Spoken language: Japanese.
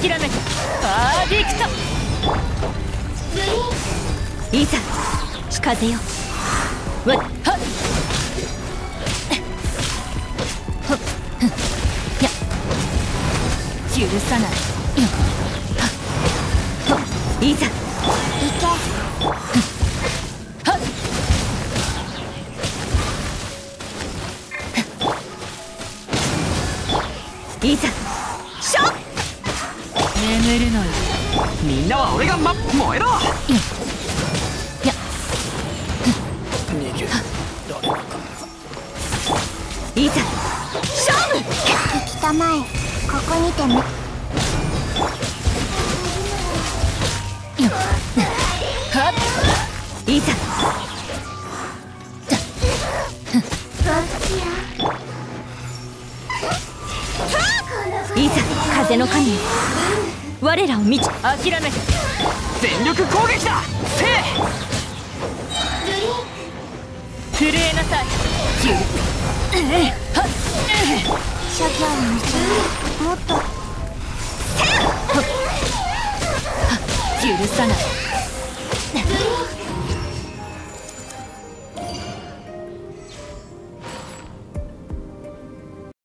諦めた。バーディクト。いざ風よ。わっはっや許さない。いざ行け。いざ勝負。眠るのよ。 みんなは俺が燃えろ。 や逃げられなかった。 いざ勝負。 行きたまえ。ここにてね。 はっいざいざ風の神よ。我らを見ち諦めて。 全力攻撃だ。せい震えなさい。 諸行無常。もっと許さない。